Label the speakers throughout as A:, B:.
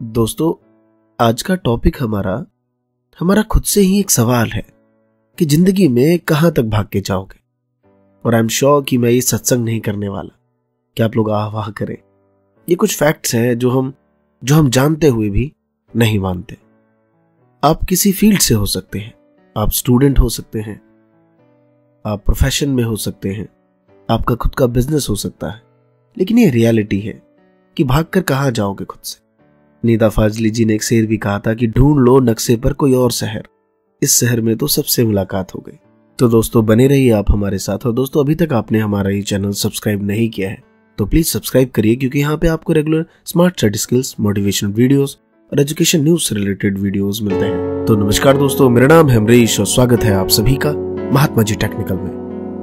A: दोस्तों, आज का टॉपिक हमारा खुद से ही एक सवाल है कि जिंदगी में कहां तक भाग के जाओगे। और आई एम श्योर कि मैं ये सत्संग नहीं करने वाला कि आप लोग आह वाह करें। ये कुछ फैक्ट्स हैं जो हम जानते हुए भी नहीं मानते। आप किसी फील्ड से हो सकते हैं, आप स्टूडेंट हो सकते हैं, आप प्रोफेशन में हो सकते हैं, आपका खुद का बिजनेस हो सकता है, लेकिन ये रियलिटी है कि भागकर कहां जाओगे खुद से। नीदा फाजली जी ने एक शेर भी कहा था कि ढूंढ लो नक्शे पर कोई और शहर, इस शहर में तो सबसे मुलाकात हो गई। तो दोस्तों, बने रहिए आप हमारे साथ। और दोस्तों, अभी तक आपने हमारा ये चैनल सब्सक्राइब नहीं किया है तो प्लीज सब्सक्राइब करिए, क्योंकि यहाँ पे आपको regular smart study skills, motivational videos और एजुकेशन न्यूज से रिलेटेड वीडियोस मिलते हैं। तो नमस्कार दोस्तों, मेरा नाम है अमरीश और स्वागत है आप सभी का महात्मा जी टेक्निकल में।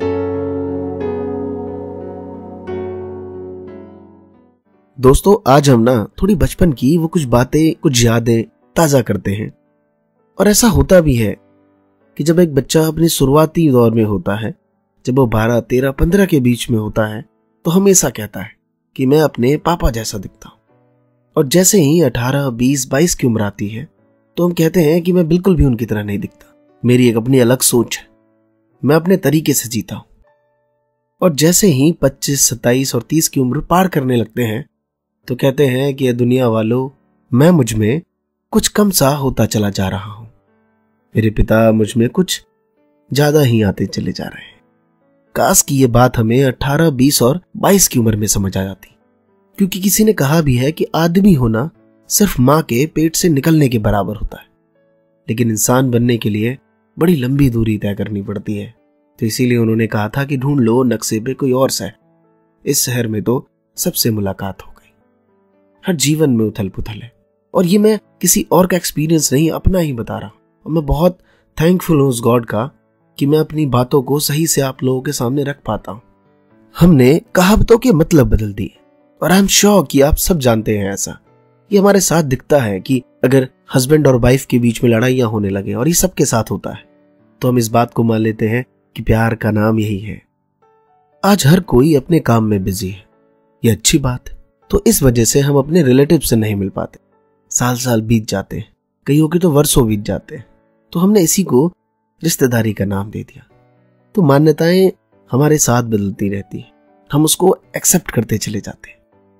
A: दोस्तों, आज हम थोड़ी बचपन की वो कुछ बातें, कुछ यादें ताजा करते हैं। और ऐसा होता भी है कि जब एक बच्चा अपनी शुरुआती दौर में होता है, जब वो 12, 13, 15 के बीच में होता है, तो हमेशा कहता है कि मैं अपने पापा जैसा दिखता हूं। और जैसे ही 18, 20, 22 की उम्र आती है तो हम कहते हैं कि मैं बिल्कुल भी उनकी तरह नहीं दिखता, मेरी एक अपनी अलग सोच है, मैं अपने तरीके से जीता हूं। और जैसे ही 25, 27 और 30 की उम्र पार करने लगते हैं तो कहते हैं कि ये दुनिया वालों, मैं मुझ में कुछ कम सा होता चला जा रहा हूं, मेरे पिता मुझ में कुछ ज्यादा ही आते चले जा रहे हैं। काश कि ये बात हमें 18, 20 और 22 की उम्र में समझ आ जाती, क्योंकि किसी ने कहा भी है कि आदमी होना सिर्फ मां के पेट से निकलने के बराबर होता है, लेकिन इंसान बनने के लिए बड़ी लंबी दूरी तय करनी पड़ती है। तो इसीलिए उन्होंने कहा था कि ढूंढ लो नक्शे पे कोई और शहर, इस शहर में तो सबसे मुलाकात हो गई। हर जीवन में उथल पुथल है, और ये मैं किसी और का एक्सपीरियंस नहीं, अपना ही बता रहा हूं। और मैं बहुत थैंकफुल हूं उस गॉड का कि मैं अपनी बातों को सही से आप लोगों के सामने रख पाता हूं। हमने कहावतों के मतलब बदल दिए, और आई एम श्योर कि आप सब जानते हैं ऐसा। ये हमारे साथ दिखता है कि अगर हस्बैंड और वाइफ के बीच में लड़ाइयां होने लगे, और ये सबके साथ होता है, तो हम इस बात को मान लेते हैं कि प्यार का नाम यही है। आज हर कोई अपने काम में बिजी है, ये अच्छी बात है। तो इस वजह से हम अपने रिलेटिव से नहीं मिल पाते, साल साल बीत जाते हैं, कईयों के तो वर्षों बीत जाते हैं। तो हमने इसी को रिश्तेदारी का नाम दे दिया। तो मान्यताएं हमारे साथ बदलती रहती हैं, हम उसको एक्सेप्ट करते चले जाते हैं।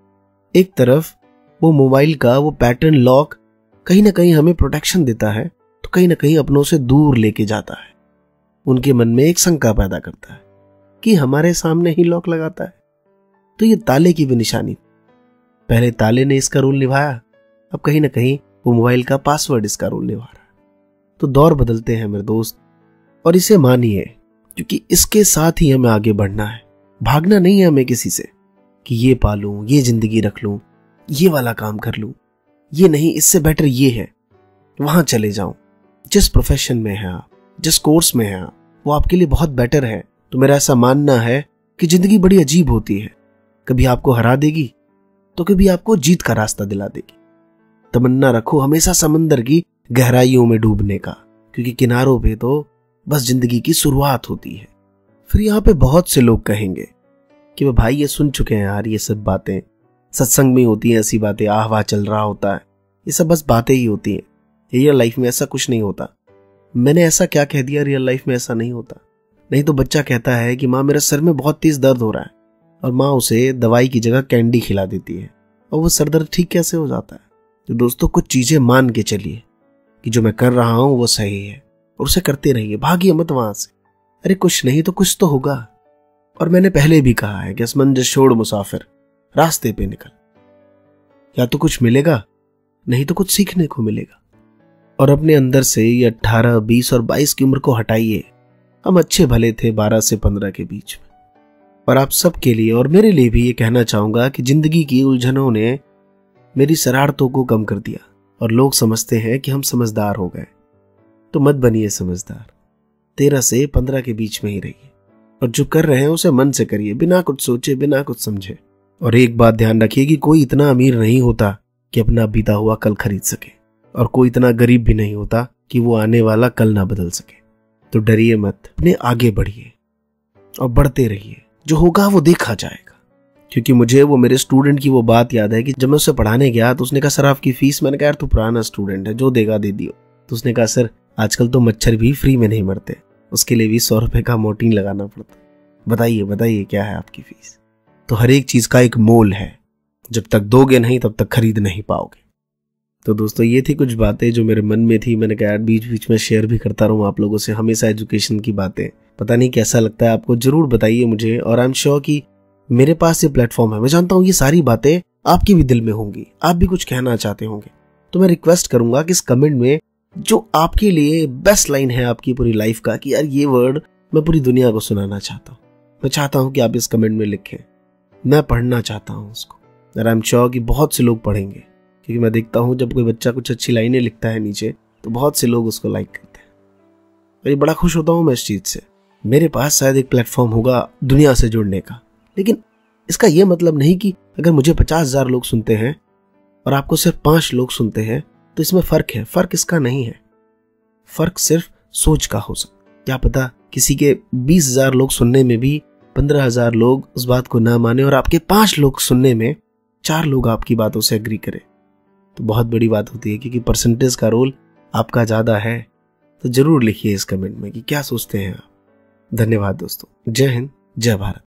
A: एक तरफ वो मोबाइल का वो पैटर्न लॉक कहीं ना कहीं हमें प्रोटेक्शन देता है, तो कहीं ना कहीं अपनों से दूर लेके जाता है। उनके मन में एक शंका पैदा करता है कि हमारे सामने ही लॉक लगाता है। तो ये ताले की भी निशानी, पहले ताले ने इसका रोल निभाया, अब कहीं ना कहीं वो मोबाइल का पासवर्ड इसका रोल निभा रहा है। तो दौर बदलते हैं मेरे दोस्त, और इसे मानिए, क्योंकि इसके साथ ही हमें आगे बढ़ना है। भागना नहीं है हमें किसी से कि ये पालूं, ये जिंदगी रख लूं, ये वाला काम कर लूं, ये नहीं, इससे बेटर ये है, वहां चले जाऊं। जिस प्रोफेशन में है आप, जिस कोर्स में है आप, वो आपके लिए बहुत बेटर है। तो मेरा ऐसा मानना है कि जिंदगी बड़ी अजीब होती है, कभी आपको हरा देगी तो कभी आपको जीत का रास्ता दिला देगी। तमन्ना रखो हमेशा समंदर की गहराइयों में डूबने का, क्योंकि किनारों पे तो बस जिंदगी की शुरुआत होती है। फिर यहाँ पे बहुत से लोग कहेंगे कि वो भाई ये सुन चुके हैं यार, ये सब बातें सत्संग में होती हैं, ऐसी बातें, आह वाह चल रहा होता है, ये सब बस बातें ही होती हैं, रियल लाइफ में ऐसा कुछ नहीं होता। मैंने ऐसा क्या कह दिया, रियल लाइफ में ऐसा नहीं होता। नहीं तो बच्चा कहता है कि माँ मेरे सर में बहुत तेज दर्द हो रहा है, और माँ उसे दवाई की जगह कैंडी खिला देती है, और वो सर दर्द ठीक कैसे हो जाता है। तो दोस्तों, कुछ चीजें मान के चलिए कि जो मैं कर रहा हूं वो सही है, और उसे करते रहिए, भागिए मत वहां से। अरे कुछ नहीं तो कुछ तो होगा। और मैंने पहले भी कहा है कि असमंजस छोड़ मुसाफिर, रास्ते पे निकल, या तो कुछ मिलेगा, नहीं तो कुछ सीखने को मिलेगा। और अपने अंदर से ये 18, 20 और 22 की उम्र को हटाइए। हम अच्छे भले थे 12 से 15 के बीच में। और आप सबके लिए और मेरे लिए भी ये कहना चाहूंगा कि जिंदगी की उलझनों ने मेरी शरारतों को कम कर दिया, और लोग समझते हैं कि हम समझदार हो गए। तो मत बनिए समझदार, 13 से 15 के बीच में ही रहिए, और जो कर रहे हैं उसे मन से करिए, बिना कुछ सोचे, बिना कुछ समझे। और एक बात ध्यान रखिए कि कोई इतना अमीर नहीं होता कि अपना बीता हुआ कल खरीद सके, और कोई इतना गरीब भी नहीं होता कि वो आने वाला कल ना बदल सके। तो डरिए मत, अपने आगे बढ़िए और बढ़ते रहिए, जो होगा वो देखा जाएगा। क्योंकि मुझे वो मेरे स्टूडेंट की वो बात याद है कि जब मैं उसे पढ़ाने गया तो उसने कहा सर आपकी फीस। मैंने कहा यार तू पुराना स्टूडेंट है, जो देगा दे दियो। तो उसने कहा सर आजकल तो मच्छर भी फ्री में नहीं मरते, उसके लिए भी 100 रुपए का मोर्टीन लगाना पड़ता। बताइए बताइए क्या है आपकी फीस। तो हर एक चीज का एक मोल है, जब तक दोगे नहीं तब तक खरीद नहीं पाओगे। तो दोस्तों ये थी कुछ बातें जो मेरे मन में थी। मैंने कहा यार बीच बीच में शेयर भी करता रहूं आप लोगों से, हमेशा एजुकेशन की बातें। पता नहीं कैसा लगता है आपको, जरूर बताइए मुझे। और आई एम श्योर कि मेरे पास ये प्लेटफॉर्म है, मैं जानता हूँ ये सारी बातें आपके भी दिल में होंगी, आप भी कुछ कहना चाहते होंगे। तो मैं रिक्वेस्ट करूंगा कि इस कमेंट में जो आपके लिए बेस्ट लाइन है आपकी पूरी लाइफ का, कि यार ये वर्ड मैं पूरी दुनिया को सुनाना चाहता हूँ, मैं चाहता हूँ कि आप इस कमेंट में लिखें, मैं पढ़ना चाहता हूँ उसको। और आई एम श्योर कि बहुत से लोग पढ़ेंगे, क्योंकि मैं देखता हूँ जब कोई बच्चा कुछ अच्छी लाइनें लिखता है नीचे तो बहुत से लोग उसको लाइक करते हैं। और ये बड़ा खुश होता हूँ मैं इस चीज से। मेरे पास शायद एक प्लेटफॉर्म होगा दुनिया से जुड़ने का, लेकिन इसका यह मतलब नहीं कि अगर मुझे 50,000 लोग सुनते हैं और आपको सिर्फ 5 लोग सुनते हैं तो इसमें फर्क है। फर्क इसका नहीं है, फर्क सिर्फ सोच का हो सकता। क्या पता किसी के 20,000 लोग सुनने में भी 15,000 लोग उस बात को ना माने और आपके 5 लोग सुनने में 4 लोग आपकी बातों से एग्री करें, तो बहुत बड़ी बात होती है। क्योंकि परसेंटेज का रोल आपका ज्यादा है। तो जरूर लिखिए इस कमेंट में कि क्या सोचते हैं आप। धन्यवाद दोस्तों। जय हिंद, जय भारत।